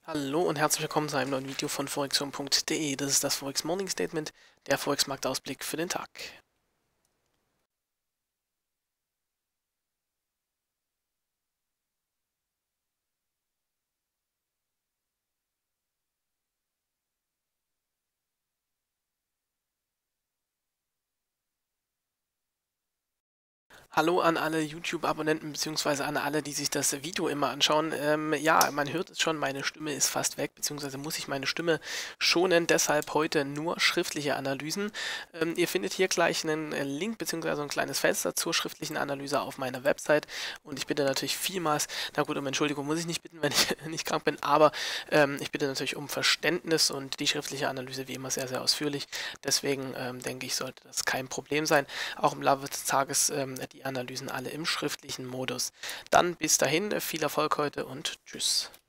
Hallo und herzlich willkommen zu einem neuen Video von forexion.de. Das ist das Forex Morning Statement, der Forex-Marktausblick für den Tag. Hallo an alle YouTube-Abonnenten beziehungsweise an alle, die sich das Video immer anschauen. Ja, man hört es schon, meine Stimme ist fast weg, beziehungsweise muss ich meine Stimme schonen, deshalb heute nur schriftliche Analysen. Ihr findet hier gleich einen Link beziehungsweise ein kleines Fenster zur schriftlichen Analyse auf meiner Website und ich bitte natürlich vielmals, na gut, um Entschuldigung muss ich nicht bitten, wenn ich nicht krank bin, aber ich bitte natürlich um Verständnis und die schriftliche Analyse wie immer sehr, sehr ausführlich. Deswegen denke ich, sollte das kein Problem sein. Auch im Laufe des Tages die Analysen alle im schriftlichen Modus. Dann bis dahin, viel Erfolg heute und tschüss.